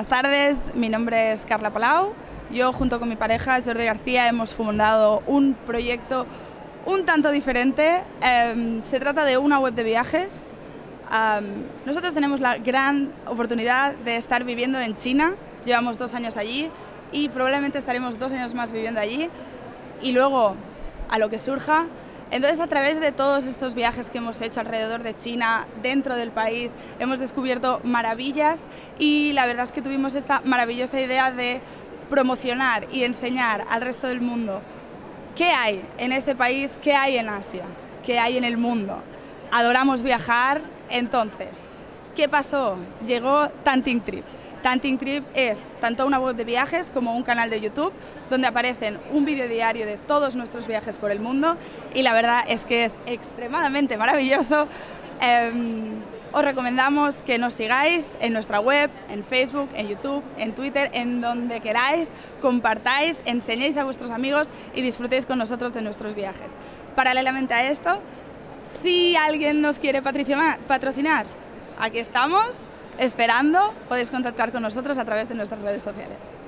Buenas tardes, mi nombre es Carla Palau. Yo junto con mi pareja Jordi García hemos fundado un proyecto un tanto diferente. Se trata de una web de viajes. Nosotros tenemos la gran oportunidad de estar viviendo en China. Llevamos 2 años allí y probablemente estaremos 2 años más viviendo allí. Y luego, a lo que surja. Entonces, a través de todos estos viajes que hemos hecho alrededor de China, dentro del país, hemos descubierto maravillas y la verdad es que tuvimos esta maravillosa idea de promocionar y enseñar al resto del mundo qué hay en este país, qué hay en Asia, qué hay en el mundo. Adoramos viajar, entonces, ¿qué pasó? Llegó Tanting Trip. Tanting Trip es tanto una web de viajes como un canal de YouTube donde aparecen un vídeo diario de todos nuestros viajes por el mundo y la verdad es que es extremadamente maravilloso. Os recomendamos que nos sigáis en nuestra web, en Facebook, en YouTube, en Twitter, en donde queráis, compartáis, enseñéis a vuestros amigos y disfrutéis con nosotros de nuestros viajes. Paralelamente a esto, si alguien nos quiere patrocinar, aquí estamos. Esperando, podéis contactar con nosotros a través de nuestras redes sociales.